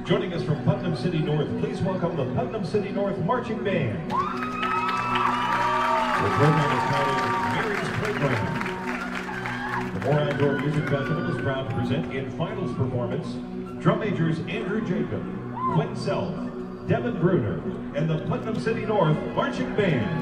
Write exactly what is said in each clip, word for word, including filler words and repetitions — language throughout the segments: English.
Joining us from Putnam City North, please welcome the Putnam City North Marching Band. The program is titled Mary's Playground. The Moore Outdoor Music Festival is proud to present in finals performance drum majors Andrew Jacob, Quinn Self, Devin Bruner, and the Putnam City North Marching Band.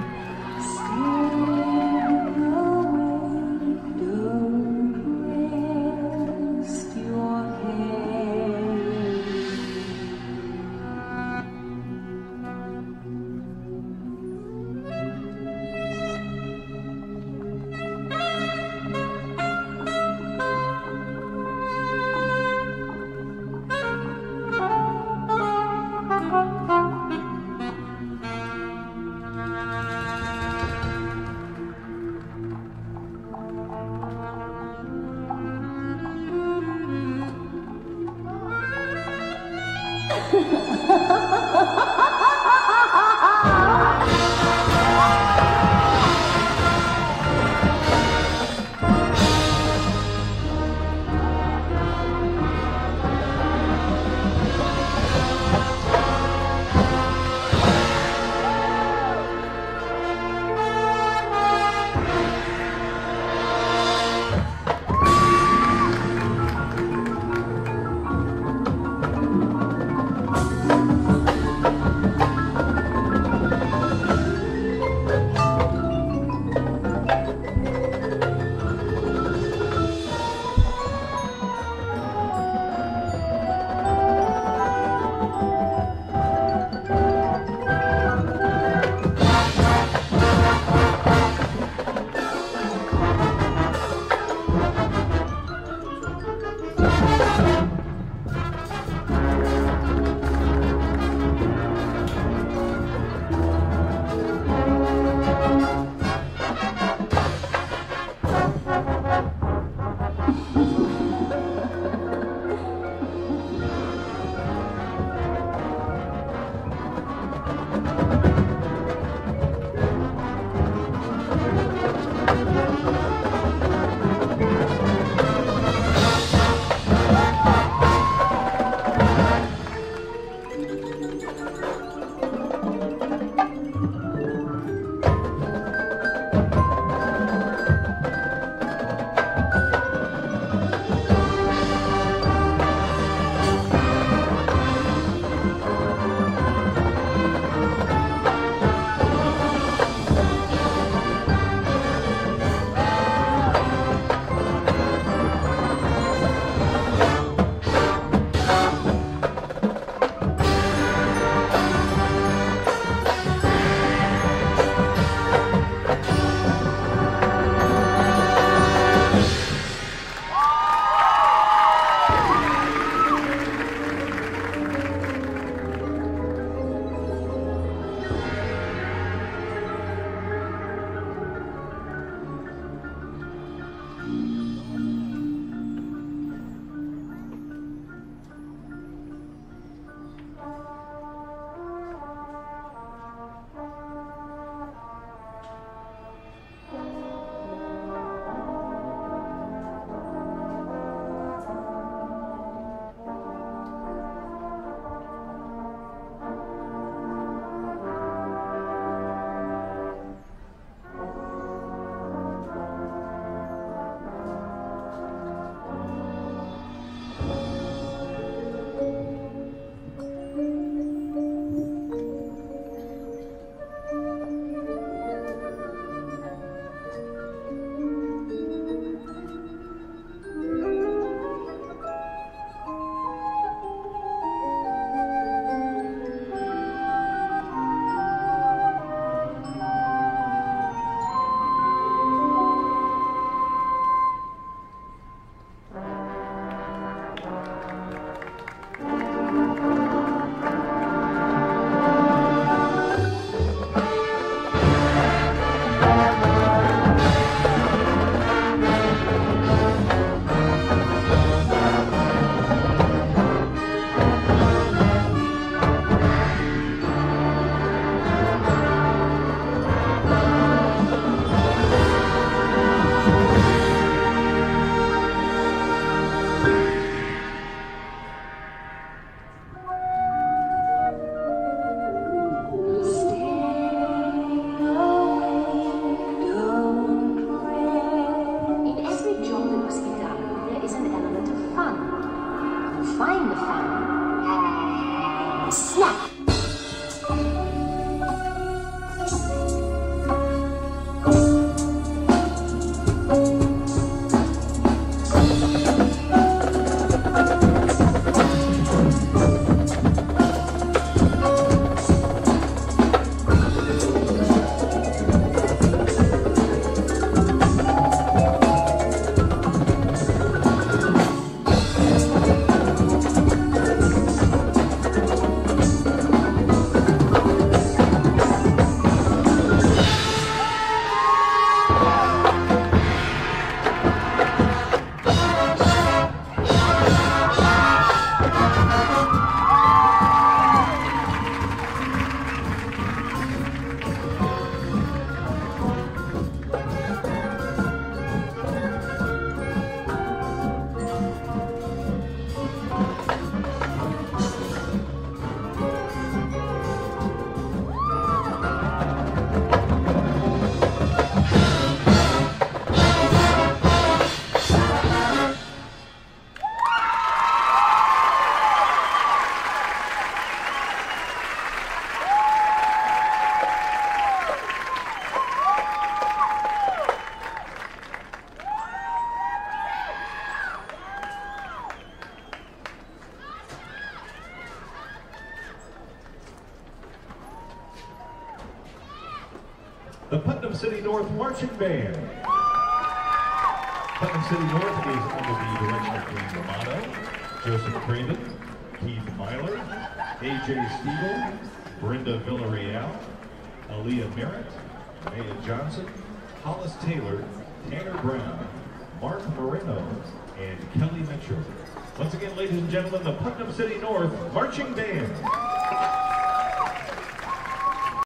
the Putnam City North Marching Band. Putnam City North is under the direction of Dean Romano, Joseph Craven, Keith Myler, A J Stiegel, Brenda Villarreal, Aaliyah Merritt, Maya Johnson, Hollis Taylor, Tanner Brown, Mark Moreno, and Kelly Mitchell. Once again, ladies and gentlemen, the Putnam City North Marching Band.